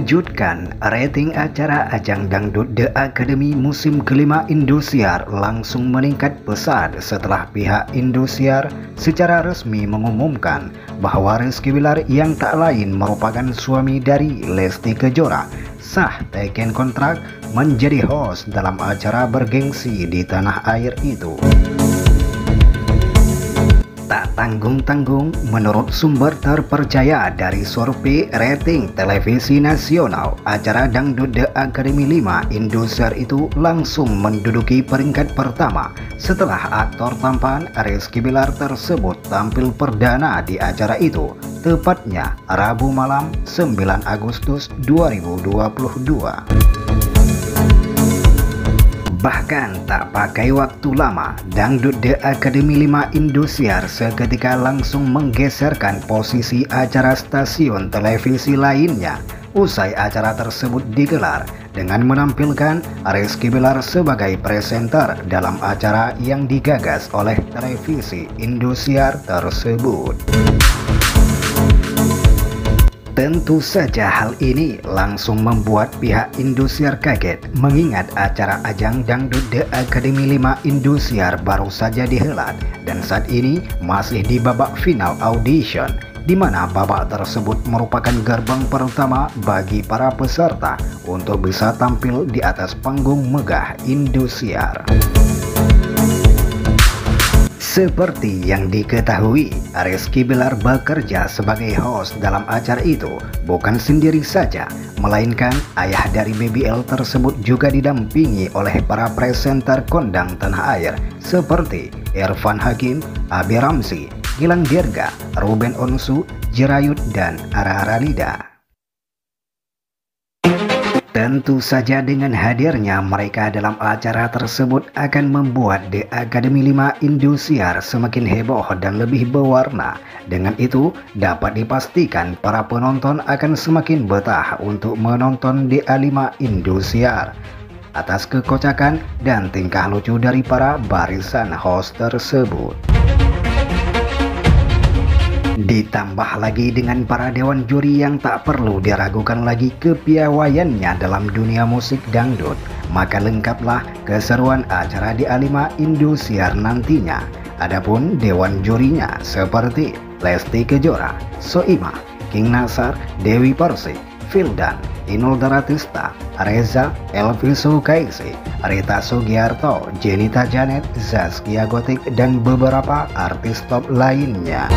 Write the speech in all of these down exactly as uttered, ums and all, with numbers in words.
Mengejutkan, rating acara Ajang Dangdut The Academy musim kelima Indosiar langsung meningkat pesat setelah pihak Indosiar secara resmi mengumumkan bahwa Rizky Bilar yang tak lain merupakan suami dari Lesti Kejora sah teken kontrak menjadi host dalam acara bergengsi di tanah air itu. Tak tanggung-tanggung, menurut sumber terpercaya dari survei rating televisi nasional, acara Dangdut The Academy lima Indosiar itu langsung menduduki peringkat pertama setelah aktor tampan Rizky Bilar tersebut tampil perdana di acara itu, tepatnya Rabu malam sembilan Agustus dua ribu dua puluh dua. Bahkan tak pakai waktu lama, Dangdut The Academy lima Indosiar seketika langsung menggeserkan posisi acara stasiun televisi lainnya usai acara tersebut digelar dengan menampilkan Rizky Bilar sebagai presenter dalam acara yang digagas oleh televisi Indosiar tersebut. Tentu saja hal ini langsung membuat pihak Indosiar kaget mengingat acara Ajang Dangdut The Academy lima Indosiar baru saja dihelat dan saat ini masih di babak final audition, di mana babak tersebut merupakan gerbang pertama bagi para peserta untuk bisa tampil di atas panggung megah Indosiar. Seperti yang diketahui, Rizky Bilar bekerja sebagai host dalam acara itu bukan sendiri saja, melainkan ayah dari B B L tersebut juga didampingi oleh para presenter kondang tanah air seperti Irfan Hakim, Abi Ramzi, Gilang Dirga, Ruben Onsu, Jirayut, dan Ara Ralida. Tentu saja dengan hadirnya mereka dalam acara tersebut akan membuat The Academy lima Indosiar semakin heboh dan lebih berwarna. Dengan itu dapat dipastikan para penonton akan semakin betah untuk menonton The A lima Indosiar atas kekocakan dan tingkah lucu dari para barisan host tersebut. Ditambah lagi dengan para dewan juri yang tak perlu diragukan lagi kepiawaiannya dalam dunia musik dangdut, maka lengkaplah keseruan acara di A lima Indosiar nantinya. Adapun dewan jurinya seperti Lesti Kejora, Soimah, King Nasar, Dewi Persik, Fildan, Inul Daratista, Reza, Elvi Sukaisi, Rita Sugiarto, Jenita Janet, Zaskia Gotik, dan beberapa artis top lainnya.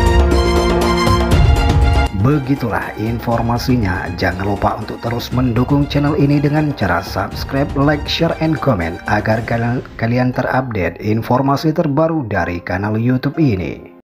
Begitulah informasinya. Jangan lupa untuk terus mendukung channel ini dengan cara subscribe, like, share, and comment agar kalian terupdate informasi terbaru dari kanal YouTube ini.